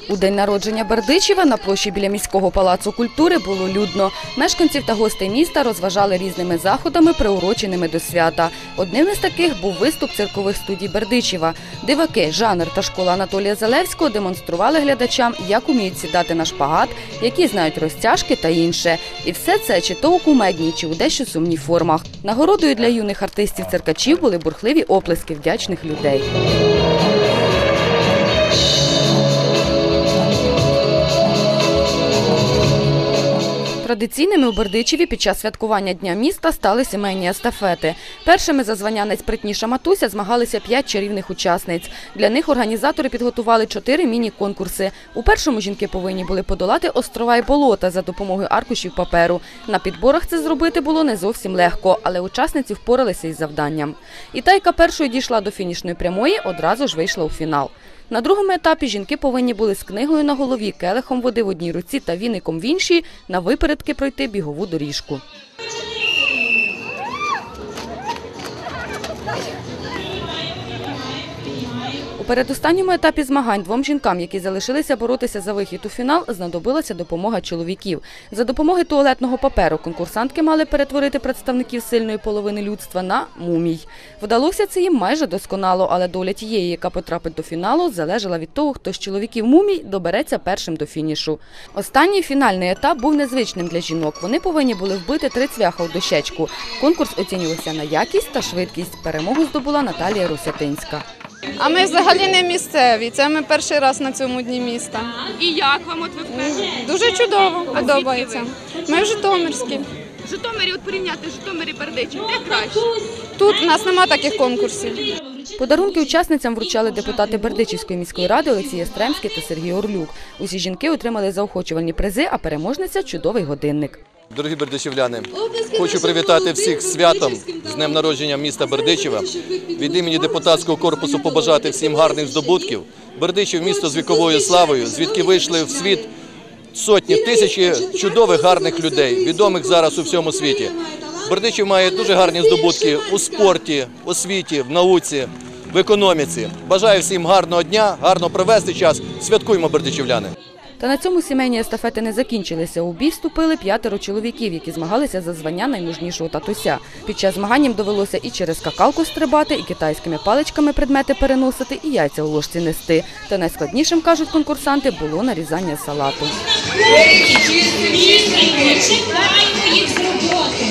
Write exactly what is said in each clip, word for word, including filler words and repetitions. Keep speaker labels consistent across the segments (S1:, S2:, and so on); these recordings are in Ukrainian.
S1: У день народження Бердичева на площі біля міського палацу культури було людно. Мешканців та гостей міста розважали різними заходами, приуроченими до свята. Одним із таких був виступ циркових студій Бердичева. Диваки, жанр та школа Анатолія Залевського демонстрували глядачам, як уміють сідати на шпагат, які знають розтяжки та інше. І все це чи то у кумедній, чи у дещо сумній формах. Нагородою для юних артистів-циркачів були бурхливі оплески вдячних людей. Традиційними у Бердичеві під час святкування Дня міста стали сімейні естафети. Першими за звання «Найспритніша матуся» змагалися п'ять чарівних учасниць. Для них організатори підготували чотири міні-конкурси. У першому жінки повинні були подолати острова і болота за допомогою аркушів паперу. На підборах це зробити було не зовсім легко, але учасниці впоралися із завданням. І та, яка першою дійшла до фінішної прямої, одразу ж вийшла у фінал. На другому етапі жінки повинні були з книгою на голові, келихом води в одній руці та віником в іншій на випередки пройти бігову доріжку. У передостанньому етапі змагань двом жінкам, які залишилися боротися за вихід у фінал, знадобилася допомога чоловіків. За допомогою туалетного паперу конкурсантки мали перетворити представників сильної половини людства на мумій. Вдалося це їм майже досконало, але доля тієї, яка потрапить до фіналу, залежала від того, хто з чоловіків мумій добереться першим до фінішу. Останній фінальний етап був незвичним для жінок. Вони повинні були вбити три цвяха у дощечку. Конкурс оцінювався на якість та швидкість. Перемогу здобула Наталія Русятинська.
S2: А ми взагалі не місцеві, це ми перший раз на цьому дні міста.
S3: І як вам от ви вперше?
S2: Дуже чудово, подобається. Ми в Житомирській.
S3: В Житомирі, от порівняти Житомир і Бердичів, де краще?
S2: Тут у нас немає таких конкурсів.
S1: Подарунки учасницям вручали депутати Бердичівської міської ради Олексій Єстремський та Сергій Орлюк. Усі жінки отримали заохочувальні призи, а переможниця – чудовий годинник.
S4: Дорогі бердичівляни, хочу привітати всіх з святом, з днем народження міста Бердичева. Від імені депутатського корпусу побажати всім гарних здобутків. Бердичів – місто з віковою славою, звідки вийшли в світ сотні, тисячі чудових гарних людей, відомих зараз у всьому світі. Бердичів має дуже гарні здобутки у спорті, освіті, в науці, в економіці. Бажаю всім гарного дня, гарно провести час. Святкуємо, бердичівляни!
S1: Та на цьому сімейні естафети не закінчилися. У бій вступили п'ятеро чоловіків, які змагалися за звання наймужнішого татуся. Під час змагань їм довелося і через скакалку стрибати, і китайськими паличками предмети переносити, і яйця у ложці нести. Та найскладнішим, кажуть конкурсанти, було нарізання салату.
S5: Чекаємо їх з роботи.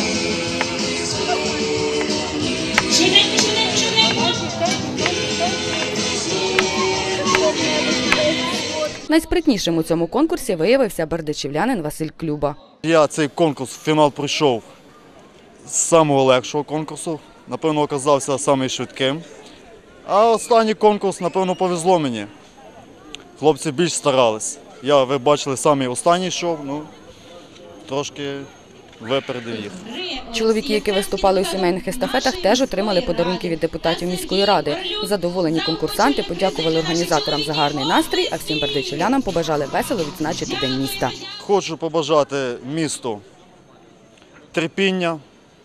S1: Найспритнішим у цьому конкурсі виявився бердичівлянин Василь Клюба.
S6: Я цей конкурс, фінал пройшов з самого легшого конкурсу, напевно, оказався самим швидким. А останній конкурс, напевно, повезло мені. Хлопці більш старались. Я, ви бачили, самий останній йшов, ну, трошки випередив їх.
S1: Чоловіки, які виступали у сімейних естафетах, теж отримали подарунки від депутатів міської ради. Задоволені конкурсанти подякували організаторам за гарний настрій, а всім бердичівлянам побажали весело відзначити День міста.
S6: Хочу побажати місту терпіння,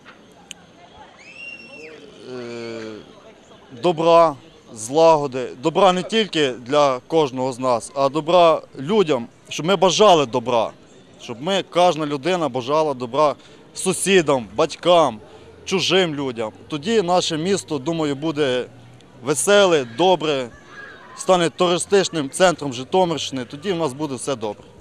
S6: добра, злагоди. Добра не тільки для кожного з нас, а добра людям, щоб ми бажали добра. Щоб ми, кожна людина бажала добра сусідам, батькам, чужим людям. Тоді наше місто, думаю, буде веселе, добре, стане туристичним центром Житомирщини, тоді в нас буде все добре.